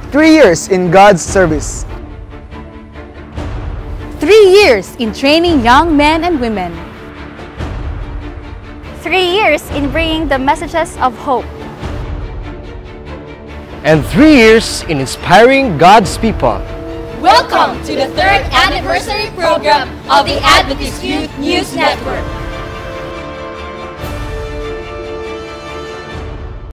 3 years in God's service. 3 years in training young men and women. 3 years in bringing the messages of hope. And 3 years in inspiring God's people. Welcome to the 3rd anniversary program of the Adventist Youth News Network.